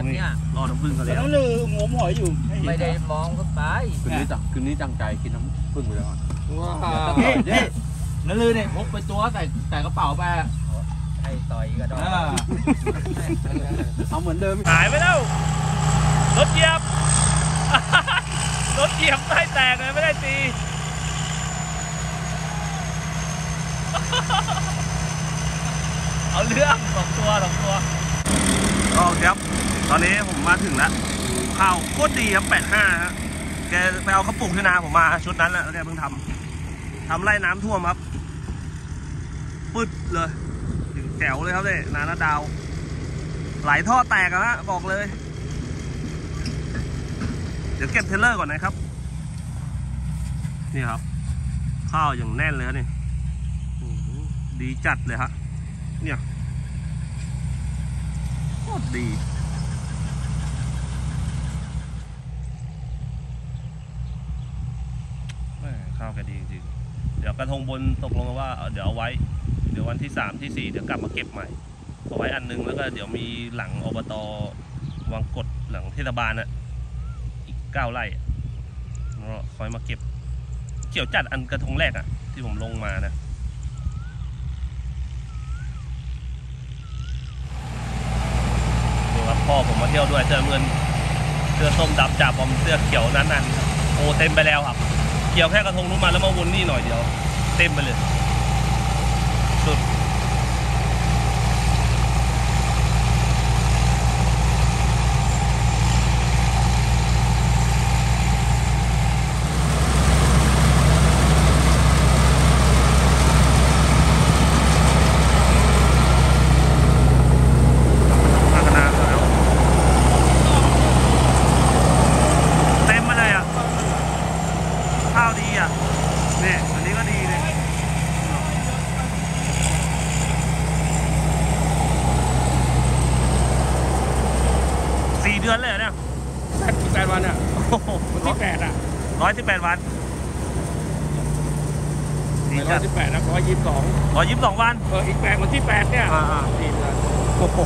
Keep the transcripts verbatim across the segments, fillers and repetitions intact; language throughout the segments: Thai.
เนี่ยรอน้ำผึ้งเขาแล้วแล้วลืมงมหอยอยู่ไม่ได้มองขึ้นไปคืนนี้จังคืนนี้จังใจกินน้ำผึ้งไปแล้วว้าวนี่นั่นลือเนี่ยพกไปตัวใส่ใส่กระเป๋าไปไอ้ต่อยกระดองเอาเหมือนเดิมหายไปแล้วรถเหยียบรถเหยียบใต้แตกเลยไม่ได้ตีเอาเรื่องสองตัวสองตัวก็ครับตอนนี้ผมมาถึงแล้วข้าวโคตรดีครับแปดห้าฮะแกไปเอาข้าวปลูกที่นาผมมาชุดนั้นแหละแล้วแกเพิ่งทำทำไร่น้ำท่วมครับปึ๊ดเลยถึงแจ๋วเลยครับเนี่ยนานาดาวไหลท่อแตกอะฮะบอกเลยเดี๋ยวเก็บเทเลอร์ก่อนนะครับนี่ครับข้าวอย่างแน่นเลยครับนี่ดีจัดเลยฮะเนี่ยโคตรดีข้าวแกดีจริงๆเดี๋ยวกระทงบนตกลงกันว่าเดี๋ยวเอาไว้เดี๋ยววันที่สามที่สี่เดี๋ยวกลับมาเก็บใหม่เอาไว้อันนึงแล้วก็เดี๋ยวมีหลังอบต.วังกดหลังเทศบาลน่ะอีกเก้าไร่แล้วคอยมาเก็บเกี่ยวจัดอันกระทงแรกอ่ะที่ผมลงมานะดูครับพ่อผมมาเที่ยวด้วยเสื้อเงินเสื้อส้มดำจ่าบอมเสื้อเขียวนั้นนั่นโอ้เต็มไปแล้วครับเกี่ยวแค่กระทงนู้นมาแล้วมาวนนี่หน่อยเดียวเต็มไปเลยสุดเดือนเลยเนี่ยแปดสิบแปดวันอ่ะวันที่แปดอ่ะร้อยสิบแปดวันร้อยสิบแปดนะร้อยยี่สิบสองร้อยยี่สิบสองวันเอออีกแปดวันที่แปดเนี่ยอ่าอ่าสี่เดือนโอ้โห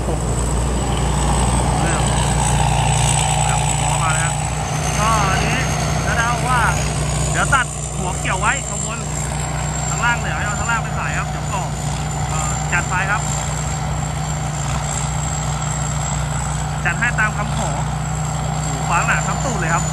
แล้วหมอมาแล้วก็อันนี้แล้วเราว่าเดี๋ยวตัดหัวเกี่ยวไว้ข้างบนข้างล่างเดี๋ยวให้เอาข้างล่างไปขายครับเดี๋ยวก่อจัดไปครับจัดให้ตามคำขอฝาหนาทั้งตู้เลยครับ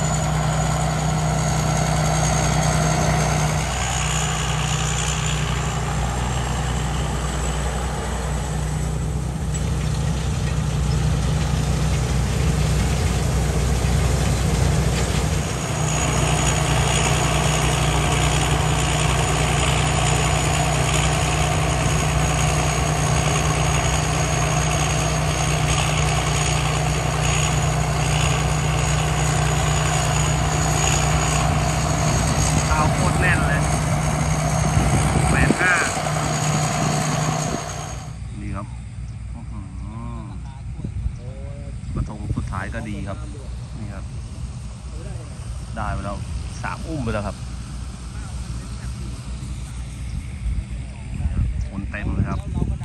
ท้ายก็ดีครับนี่ครับได้ไปแล้วสามอุ้มไปแล้วครับคนเต็มเลยครับ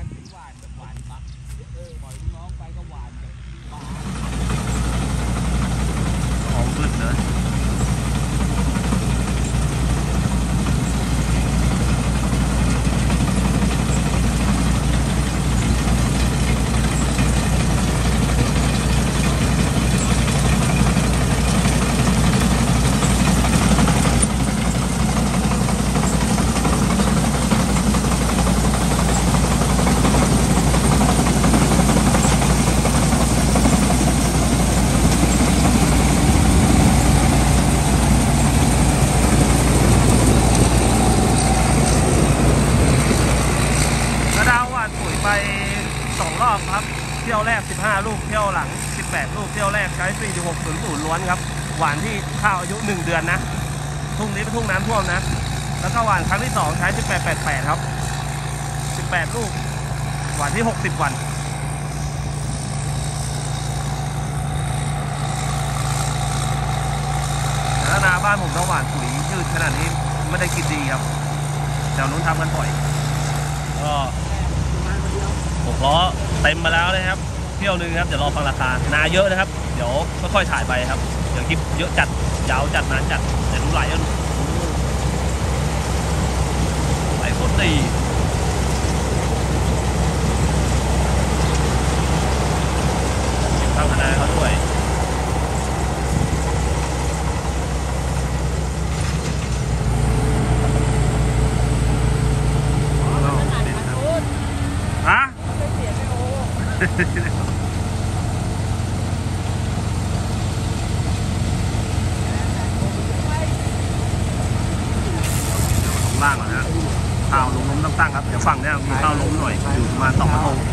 หอมขึ้นเลยครับเที่ยวแรกสิบห้าลูกเที่ยวหลังสิบแปดลูกเที่ยวแรกใช้สี่สิบหกศูนย์ศูนย์ล้วนครับหวานที่ข้าวอายุหนึ่งเดือนนะทุ่งนี้เป็นทุ่งน้ำท่วมนะแล้วก็หวานครั้งที่สองใช้สิบแปด แปด แปดครับสิบแปดลูกหวานที่หกสิบวันแล้วนาบ้านผมต้องหวานปุ๋ยยืดขนาดนี้ไม่ได้กินดีครับเดี๋ยวนู้นทำกันบ่อยก็หกล้อเต็มมาแล้วนะครับที่ยวนึงครับเดี๋ยวรอฟังราคานาเยอะนะครับเดี๋ยวค่อยๆถ่ายไปครับเดี๋ยวคลิปเยอะจัดยาวจัดนานจัดเดี๋ยวดูไหลกันไหลโคตรดีตั้งคณะเขาด้วยฮะล่างก่อนนะข้าวลงล้มตั้งๆครับเดี๋ยวฝั่งนี้มีข้าวล้มหน่อยอยู่ประมาณสองกระทง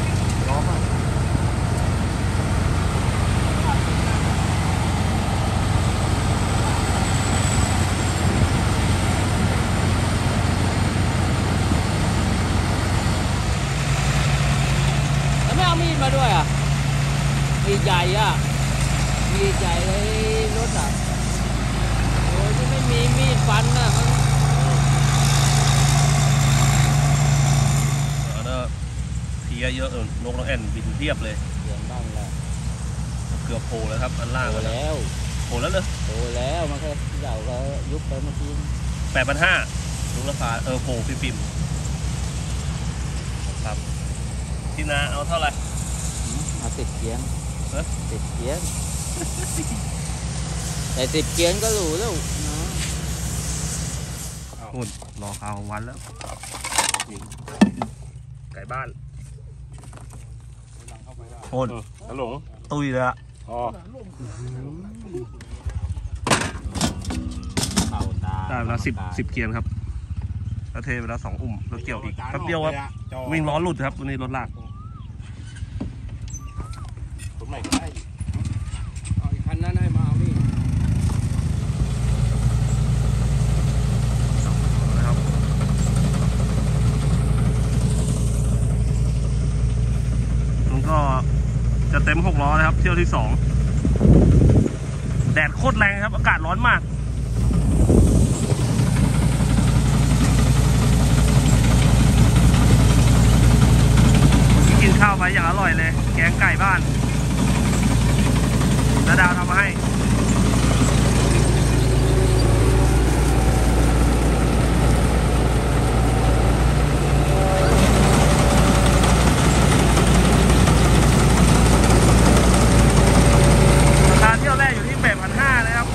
แล้วไม่เอามีดมาด้วยอ่ะมีดใหญ่อ่ะมีดใหญ่เลยรถอ่ะโอ้ยที่ไม่มีมีดฟันอ่ะมันเพียเยอะนกน้องแอ่นบินเทียบเลยเสียงบ้างแล้วเกือบโผล่แล้วครับอันล่างโผล่แล้วโผล่แล้วเลยโผล่แล้วมันแค่เดาก็ยุบไปเมื่อกี้แปดพันห้าดูราคาเออโผล่ฟิล์มครับที่นาเอาเท่าไหร่เอาสิบเกียงสิบเกียงแต่สิบเกียงก็หรูแล้วนะหุ่นรอข้าววันแล้วไก่บ้านโอนฮัลโหลตุยเลยอะอ๋อได้เวลาสิบสิบเกียร์ครับแล้วเทเวลาสองอุ่มแล้วเกี่ยวอีกแป๊บเดียวครับวิ่งล้อหลุดครับตัวนี้รถลากผมใหม่ก็ได้เอาอีกคันนั้นให้มาเอาดินะครับมันก็จะเต็มหกล้อนะครับเที่ยวที่สองแดดโคตรแรงครับอากาศร้อนมากกินข้าวไปอย่างอร่อยเลยแกงไก่บ้านนาดาวทำมาให้ราคาเที่ยวแรกอยู่ที่แปดพันห้านะครับ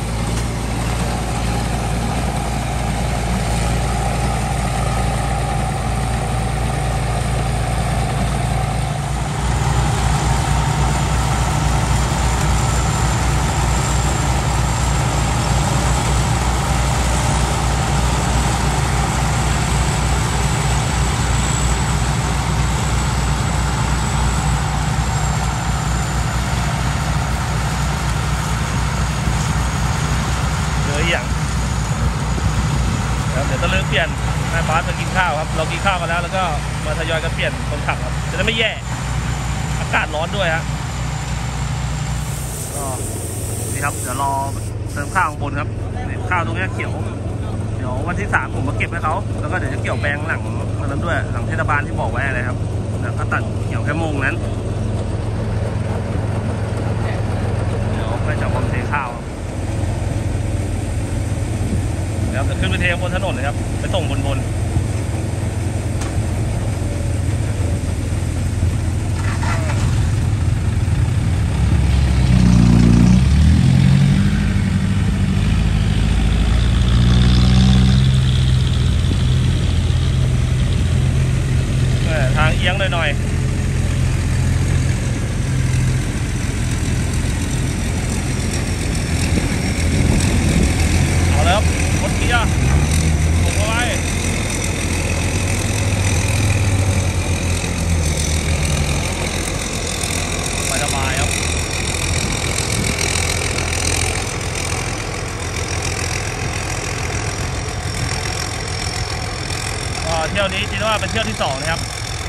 เดี๋ยวจะเลิกเปลี่ยนนายบาสมากินข้าวครับเรากินข้าวกันแล้วแล้วก็มาทยอยกันเปลี่ยนคนขับครับจะได้ไม่แย่อากาศร้อนด้วยฮะก็นี่ครับเดี๋ยวรอเติมข้าวข้างบนครับข้าวตรงนี้เขียวเดี๋ยววันที่สามผมมาเก็บให้เขาแล้วก็เดี๋ยวจะเกี่ยวแปลงหลังนั้นด้วยหลังเทศบาลที่บอกไว้อะไรครับแล้วก็ตัดเกี่ยวแค่โมงนั้นเดี๋ยวไปจับความเทข้าวครับจะขึ้นไปเทบนถนนเลยครับไปส่งบนบนทางเอียงหน่อยๆเอาแล้วรถเกียร์ลงไปสบายครับก็เที่ยวนี้คิดว่าเป็นเที่ยวที่สองนะครับ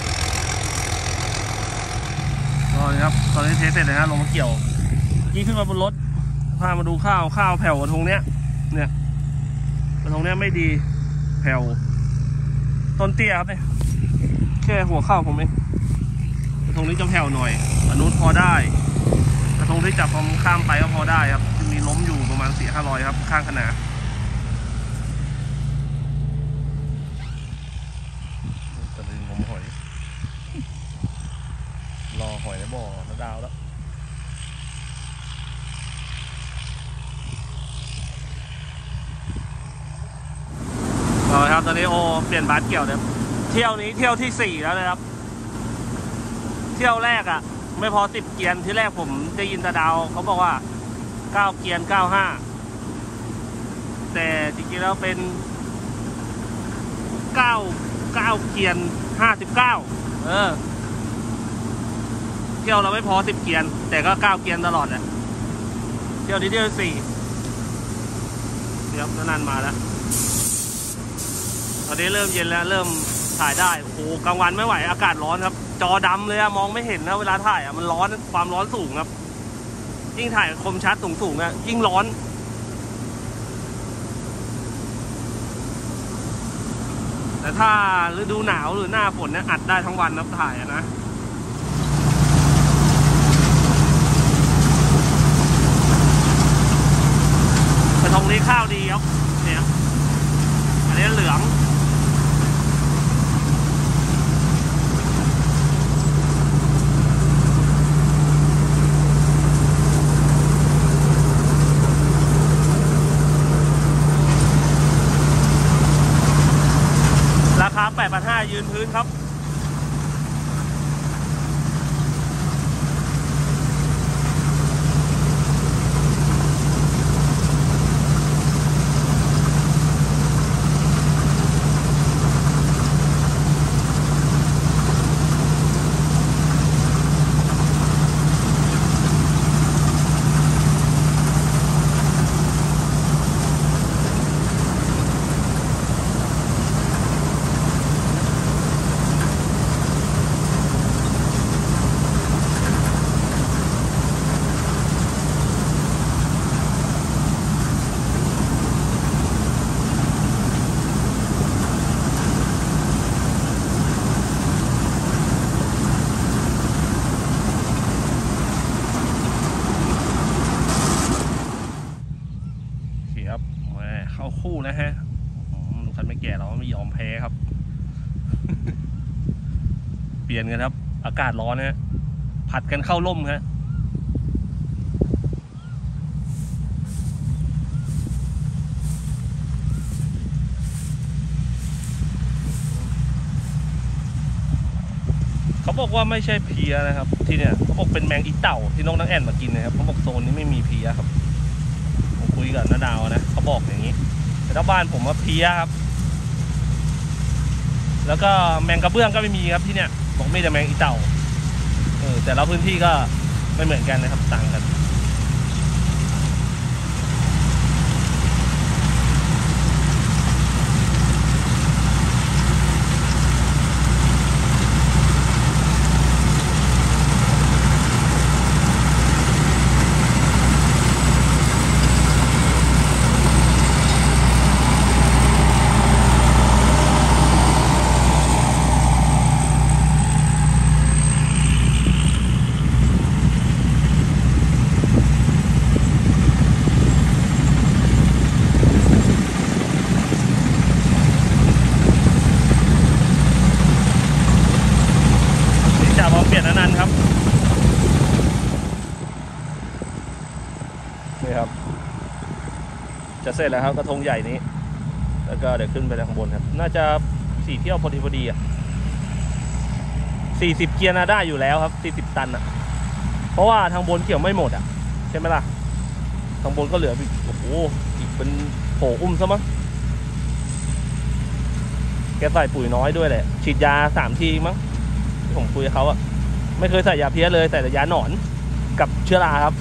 ก็ครับตอนนี้เทสเสร็จเลยฮะลงมาเกี่ยวยี่ขึ้นมาบนรถพามาดูข้าวข้าวแผ่วกระทงเนี้ยเนี่ยกระทงเนี้ยไม่ดีแผ่วต้นเตี้ยครับเนี่ยแค่หัวข้าวผมเองกระททงนี้จะแผ่วหน่อยอันนู้นพอได้กระทงที่จับพอข้ามไปก็พอได้ครับจะมีล้มอยู่ประมาณสี่ห้าร้อยครับข้างขนาดจะดึงผมหอยรอหอยในบ่อแล้วดาวแล้วเอาละครับตอนนี้โอเปลี่ยนบาสเกี่ยวเนี่ยเที่ยวนี้เที่ยวที่สี่แล้วนะครับ เที่ยวแรกอ่ะไม่พอสิบเกียร์ที่แรกผมได้ยินตาดาวเขาบอกว่าเก้าเกียร์เก้าห้าแต่จริงๆแล้วเป็นเก้าเก้าเกียร์ห้าสิบเก้าเออเที่ยวเราไม่พอสิบเกียร์แต่ก็เก้าเกียร์ตลอดแหละเที่ยวนี้เที่ยวสี่เดี๋ยวนานมาแล้วตอนนี้เริ่มเย็นแล้วเริ่มถ่ายได้โอ้โหกลางวันไม่ไหวอากาศร้อนครับจอดำเลยอะมองไม่เห็นนะเวลาถ่ายอะมันร้อนความร้อนสูงครับยิ่งถ่ายคมชัดสูงสูงอะยิ่งร้อนแต่ถ้าฤดูหนาวหรือหน้าฝนเนี่ยอัดได้ทั้งวันนะถ่ายอะนะกระทงนี้ข้าวดีครับเนี่ยอันนี้เหลืองราคา แปดพันห้าร้อย ยืนพื้นครับเข้าคู่นะฮะลุงคันไม่แก่เราไม่ยอมแพ้ครับ เปลี่ยนกันครับอากาศร้อนนะผัดกันเข้าร่มฮะเขาบอกว่าไม่ใช่เพียนะครับที่เนี่ยเขาบอกเป็นแมงอีเต่าที่น้องนักแอ่นมากินนะครับเขาบอกโซนนี้ไม่มีเพียครับผมคุยกับน้าดาวนะเขาบอกอย่างนี้แต่ถ้าบ้านผมว่าเพียครับแล้วก็แมงกระเบื้องก็ไม่มีครับที่เนี่ยบอกไม่แต่แมงอีเต่าเออแต่ละพื้นที่ก็ไม่เหมือนกันนะครับต่างกันเปลี่ยนนั้นครับนี่ครับจะเสร็จแล้วครับกระทงใหญ่นี้แล้วก็เดี๋ยวขึ้นไปข้างบนครับน่าจะสี่เที่ยวพอดีพอดีอ่ะสี่สิบเกียร์น่าได้อยู่แล้วครับสี่สิบตันอ่ะเพราะว่าทางบนเกี่ยวไม่หมดอ่ะใช่ไหมล่ะทางบนก็เหลืออีกโอ้โหอีกเป็นโผอุ้มซะมั้งแกใส่ปุ๋ยน้อยด้วยแหละฉีดยาสามทีมั้งที่ผมคุยกับเขาอะไม่เคยใส่ยาเพี้ยเลยแต่ยาหนอนกับเชื้อราครับ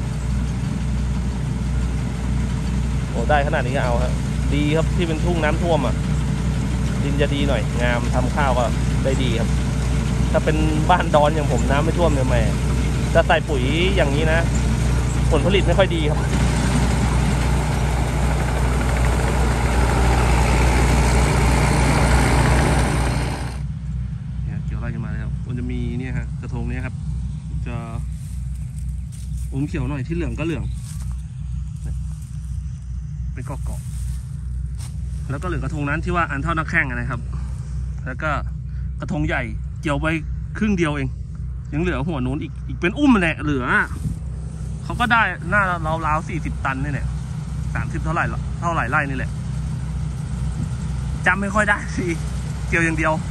โอ้ได้ขนาดนี้ก็เอาครับดีครับที่เป็นทุ่งน้ำท่วมอ่ะดินจะดีหน่อยงามทำข้าวก็ได้ดีครับถ้าเป็นบ้านดอนอย่างผมน้ำไม่ท่วมเนี่ยแม่จะใส่ปุ๋ยอย่างนี้นะผลผลิตไม่ค่อยดีครับเนี่ยเกี่ยวไล่กันมาแล้วมันจะมีเนี่ยฮะกระททงนี้ครับจะอมเขียวหน่อยที่เหลืองก็เหลืองเป็นเกาะๆแล้วก็เหลืองกระทงนั้นที่ว่าอันเท่านักแข่งนะครับแล้วก็กระทงใหญ่เกี่ยวไปครึ่งเดียวเองยังเหลือหัวนู้นอีกอีกเป็นอุ้มแหละเหลือเขาก็ได้หน้าเราราวสี่สิบตันนี่แหละสามสิบเท่าไหร่เท่าไหร่ไร่นี่แหละจำไม่ค่อยได้สิเกี่ยวอย่างเดียว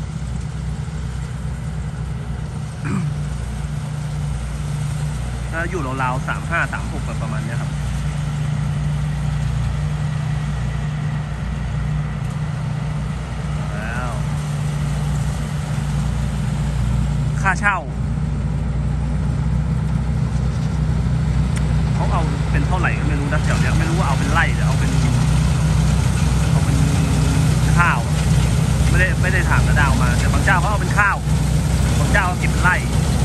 แล้วอยู่ราวๆสามห้าสามหกประมาณนี้ครับแล้วค่าเช่าเขาเอาเป็นเท่าไหร่ก็ไม่รู้นะเดี๋ยวเนี้ยไม่รู้ว่าเอาเป็นไร่หรือเอาเป็นเอาเป็นข้าวไม่ได้ไม่ได้ถามกระดาวมาแต่บางเจ้าเขาเอาเป็นข้าวบางเจ้าเขาเก็บเป็นไร่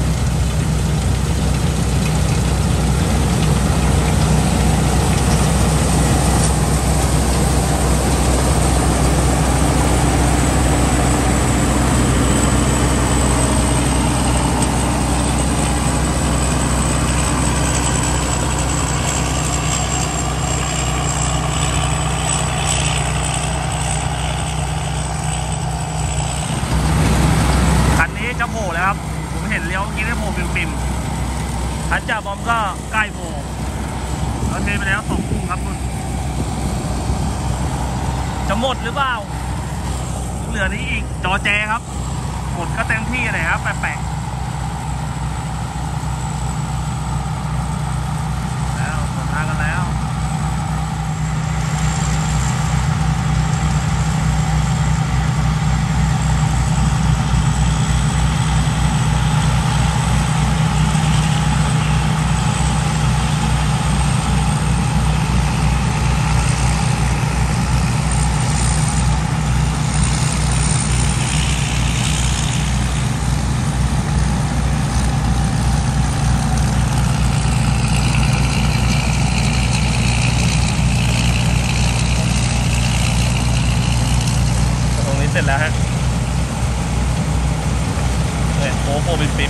จะโผล่แล้วครับผมเห็นเลี้ยวเมื่อกี้ได้โผล่ปิ่มๆคันจ่าบอมก็ใกล้โผล่เราเทไปแล้วสองพุ่งครับคุณจะหมดหรือเปล่าเหลือนี้อีกจอแจครับหมดก็เต็มที่เลยครับแปะๆแล้วสวนทางกันแล้วเสร็จแล้วฮะเนี่ยโค้โค้เป็นปิ่ม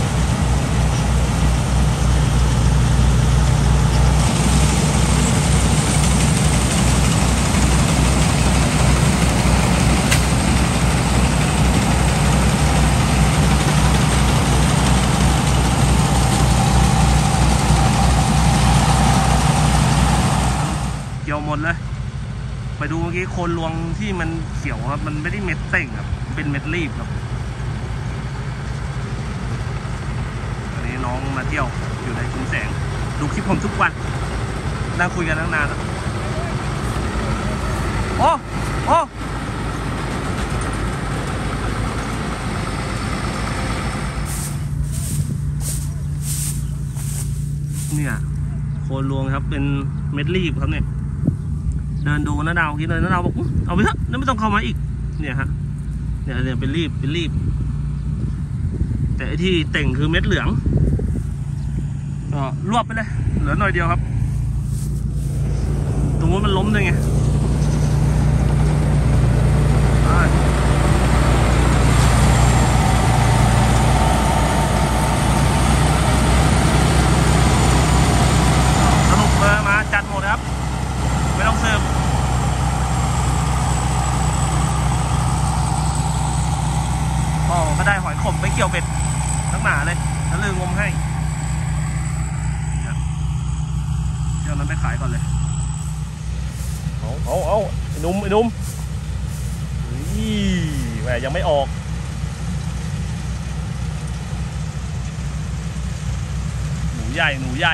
เกี่ยวหมดเลยไปดูเมื่อกี้โคนรวงที่มันเขียวครับมันไม่ได้เม็ดเต่งครับเป็นเม็ดรีบครับอันนี้น้องมาเที่ยวอยู่ในกรุงแสงดูคลิปผมทุกวันนั่งคุยกันตั้งนานแล้วโอ้โอ้เนี่ยโคนรวงครับเป็นเม็ดรีบครับเนี่ยเดินดูน้าดาวคิดเลยน้าดาวบอกเอาไปเถอะไม่ต้องเข้ามาอีกเนี่ยฮะเนี่ยเนี่ยเป็นรีบเป็นรีบแต่ที่เต่งคือเม็ดเหลืองก็รวบไปเลยเหลือหน่อยเดียวครับตรงนู้นมันล้มด้วยไงสรุปมามาจัดหมดครับไม่ต้องเสิร์ฟพ่อก็ได้หอยขมไปเกี่ยวเบ็ดทั้งหนาเลยแล้วลืมงมให้เดี๋ยวนั้นไปขายก่อนเลยเอาเอาเอาไอ้นุ่มไอ้นุ่มนี่แหมยังไม่ออกหนูใหญ่หนูใหญ่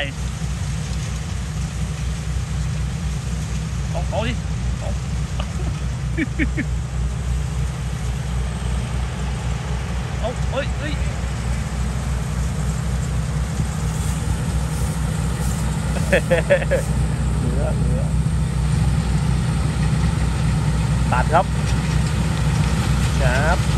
เอาเอาดิเอาเอาเอ้ยเอ้ยเนื้อเนื้อตัดครับครับ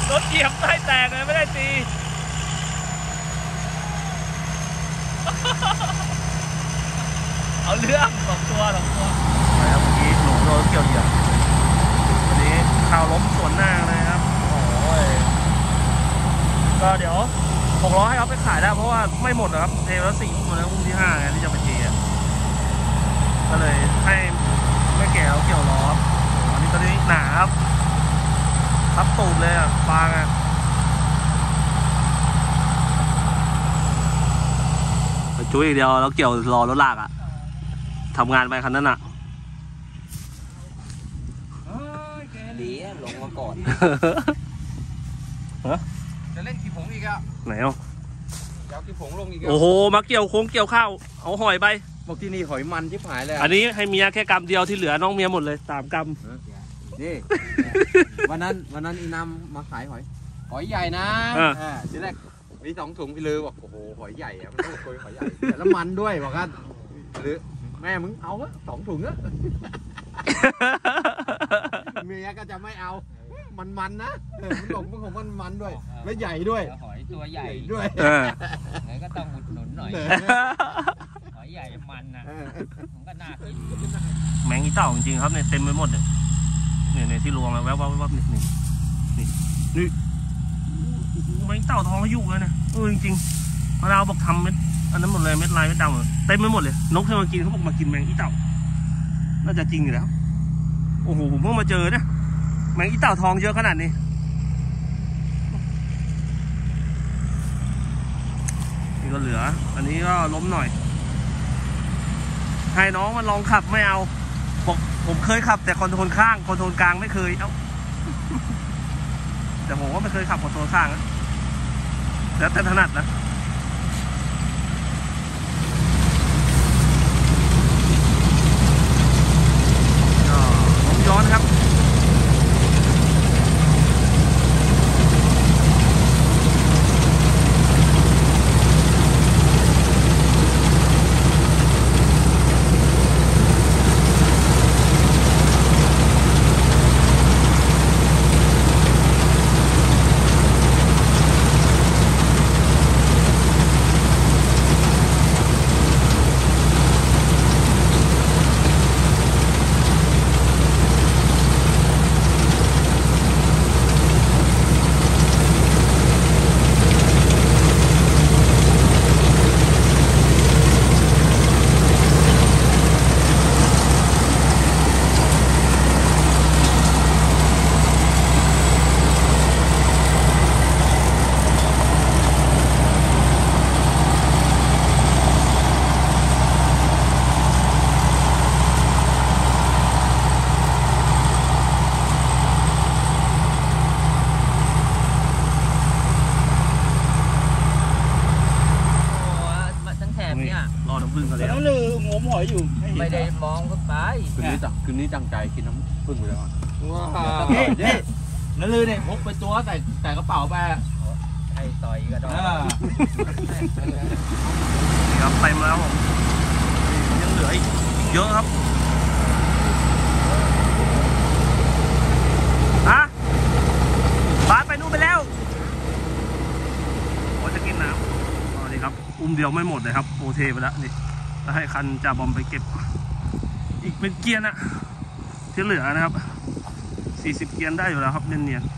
รถเหยียบใต้แตกเลยไม่ได้ตีเอาเรื่องสองตัวสองตัวไปครับเมื่อกี้หลงโดนเกี่ยวเหยียบวันนี้ข่าวล้มสวนหน้าเลยครับโอ้ยก็เดี๋ยวหกล้อให้เขาไปขายได้เพราะว่าไม่หมดนะครับเทแล้วสี่อุ้มแล้วอุ้มที่ห้าไงที่จะไปเทก็เลยให้ไม่แก่เขาเกี่ยวล้ออันนี้ตอนนี้หนาครับทับตูดเลยอ่ะฟางอ่ะจุ้ยอีกเดียวแล้วเกี่ยวรอรถลากอ่ะทำงานไปคันนั้นอ่ะดีลงมาก่อนจะเล่นขี้ผงอีกอ่ะไหนอ่ะเดี๋ยวขี้ผงลงอีกโอ้โหมาเกี่ยวโค้งเกี่ยวข้าวเอาหอยไปบอกที่นี่หอยมันชิบหายเลยอันนี้ให้เมียแค่กำเดียวที่เหลือน้องเมียหมดเลยสามกำนี่วันนั้นวันนั้นอีน้ำมาขายหอยหอยใหญ่นะทีแรกมีสองถุงพี่ลือบอกโอ้โหหอยใหญ่อะมันต้องคุยหอยใหญ่แล้วมันด้วยบอกกันหรือแม่มึงเอาอะสองถุงอะเมียก็จะไม่เอามันมันนะมันบอกมันของมันมันด้วยและใหญ่ด้วยหอยตัวใหญ่ด้วยไหนก็ต้องอุดหนุนหน่อยหอยใหญ่มันนะผมก็น่ากินแมงอีเต่าจริงๆครับเนี่ยเต็มไปหมดเนี่ยเนี่ยเนี่ยที่รวงแล้วแวบๆๆนี่นี่นี่แมงเต่าทองเขาอยู่เลยเนี่ยเออจริงๆเราบอกทำเม็ดอันนั้นหมดเลยเม็ดลายเม็ดดำเต็มไปหมดเลยนกที่มากินเขาบอกมากินแมงอีเต่าน่าจะจริงอยู่แล้วโอ้โหผมเพิ่งมาเจอเนี่ยแมงอีเต่าทองเยอะขนาดนี้นี่ก็เหลืออันนี้ก็ล้มหน่อยให้น้องมันลองขับไม่เอาบอกผมเคยขับแต่คอนโทรลข้างคอนโทรลกลางไม่เคยเอ้าแต่ผมก็ไม่เคยขับคอนโทรลข้างนะแล้วแต่ถนัดนะล้มย้อนครับรอน้ำผึ้งเขาเลยน้ำลืองมหอยอยู่ไม่ได้มองขึ้นไปคืนนี้จังคืนนี้จังใจกินน้ำผึ้งไปแล้วว้าวนี่น้ำลือเนี่ยพกไปตัวใส่ใส่กระเป๋าไปให้ต่อยก็ได้นี่ครับเต็มแล้วผมยังเหลืออีกเยอะครับฮะบาสไปนู่นไปแล้วผมจะกินน้ำนี่ครับอุ้มเดียวไม่หมดเลยครับโอเทไปแล้วนี่แล้วให้คันจ่าบอมไปเก็บอีกเป็นเกียร์นะที่เหลือนะครับสี่สิบเกียร์ได้อยู่แล้วครับเนียน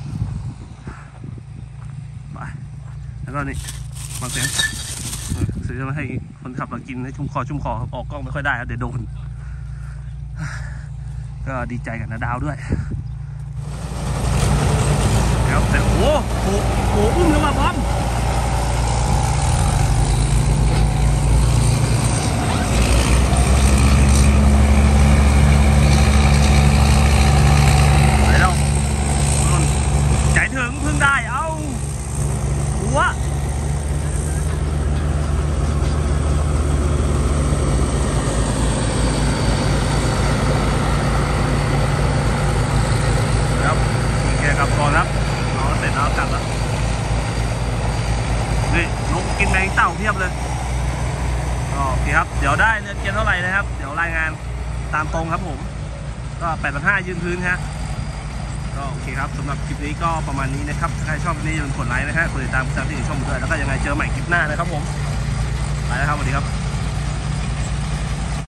ๆไปแล้วก็นี่มาเสียงซื้อมาให้คนขับมากินให้ชุ่มคอชุ่มคอออกกล้องไม่ค่อยได้ครับเดี๋ยวโดนก็ดีใจกับนาดาวด้วยแล้วแต่โอ้โหโอ้อุ้มแล้วมาพร้อมได้เอาหัวครับโอเคครับก่อนครับเอาเสร็จแล้วกลับแล้วนี่นกกินแมงเต่าเพียบเลยโอเคครับเดี๋ยวได้เรือนเกียร์เท่าไหร่นะครับเดี๋ยวรายงานตามตรงครับผมก็แปดพันห้ายืนพื้นฮะก็โอเคครับสำหรับคลิปนี้ก็ประมาณนี้นะครับถ้าใครชอบคลิปนี้อย่าลืมกดไลค์นะฮะกดติดตามกดติดตามที่ช่องด้วยแล้วก็ยังไงเจอใหม่คลิปหน้านะครับผมไปแล้วครับสวัสดีครับ